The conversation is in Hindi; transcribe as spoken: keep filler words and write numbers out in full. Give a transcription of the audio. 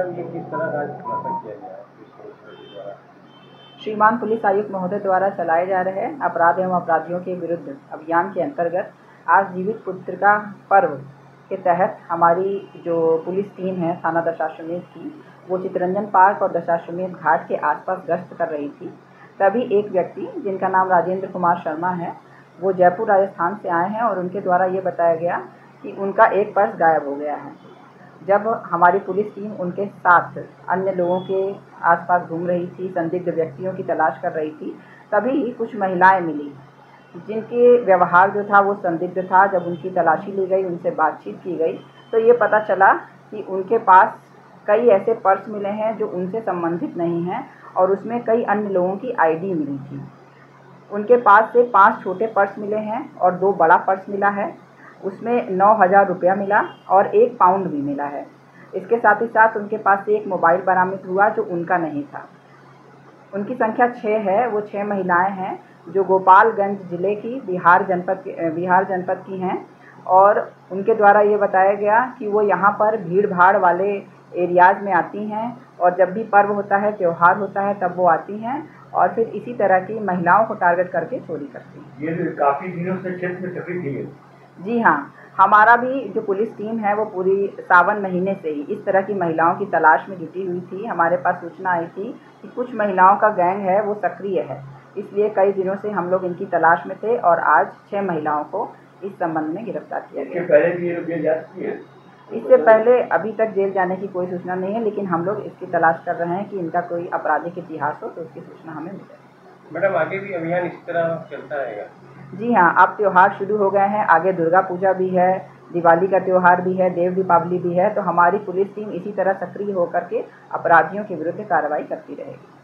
मैडम ये किस तरह का खुलासा किया गया पुलिस द्वारा? श्रीमान पुलिस आयुक्त महोदय द्वारा चलाए जा रहे अपराध एवं अपराधियों के विरुद्ध अभियान के अंतर्गत आज जीवित पुत्रिका पर्व के तहत हमारी जो पुलिस टीम है थाना दशाश्वमेध की, वो चितरंजन पार्क और दशाश्वमेध घाट के आसपास गश्त कर रही थी। तभी एक व्यक्ति जिनका नाम राजेंद्र कुमार शर्मा है, वो जयपुर राजस्थान से आए हैं और उनके द्वारा ये बताया गया कि उनका एक पर्स गायब हो गया है। जब हमारी पुलिस टीम उनके साथ अन्य लोगों के आसपास घूम रही थी, संदिग्ध व्यक्तियों की तलाश कर रही थी, तभी कुछ महिलाएं मिली जिनके व्यवहार जो था वो संदिग्ध था। जब उनकी तलाशी ली गई, उनसे बातचीत की गई, तो ये पता चला कि उनके पास कई ऐसे पर्स मिले हैं जो उनसे संबंधित नहीं हैं और उसमें कई अन्य लोगों की आईडी मिली थी। उनके पास से पांच छोटे पर्स मिले हैं और दो बड़ा पर्स मिला है। उसमें नौ हज़ार रुपया मिला और एक पाउंड भी मिला है। इसके साथ ही साथ उनके पास से एक मोबाइल बरामद हुआ जो उनका नहीं था। उनकी संख्या छः है। वो छः महिलाएं हैं जो गोपालगंज ज़िले की बिहार जनपद बिहार जनपद की हैं और उनके द्वारा ये बताया गया कि वो यहाँ पर भीड़ भाड़ वाले एरियाज़ में आती हैं और जब भी पर्व होता है, त्यौहार होता है, तब वो आती हैं और फिर इसी तरह की महिलाओं को टारगेट करके चोरी करती हैं। ये काफ़ी दिनों से क्षेत्र में सक्रिय थी। जी हाँ, हमारा भी जो पुलिस टीम है वो पूरी सावन महीने से ही इस तरह की महिलाओं की तलाश में जुटी हुई थी। हमारे पास सूचना आई थी कि कुछ महिलाओं का गैंग है वो सक्रिय है, इसलिए कई दिनों से हम लोग इनकी तलाश में थे और आज छः महिलाओं को इस संबंध में गिरफ्तार किया गया। इसके पहले भी ये लोग जेल जा चुकी है? इससे पहले अभी तक जेल जाने की कोई सूचना नहीं है, लेकिन हम लोग इसकी तलाश कर रहे हैं कि इनका कोई आपराधिक इतिहास हो तो उसकी सूचना हमें मिले। मैडम आगे भी अभियान इस तरह चलता रहेगा? जी हाँ, अब त्यौहार शुरू हो गए हैं, आगे दुर्गा पूजा भी है, दिवाली का त्यौहार भी है, देव दीपावली भी है, तो हमारी पुलिस टीम इसी तरह सक्रिय होकर के अपराधियों के विरुद्ध कार्रवाई करती रहेगी।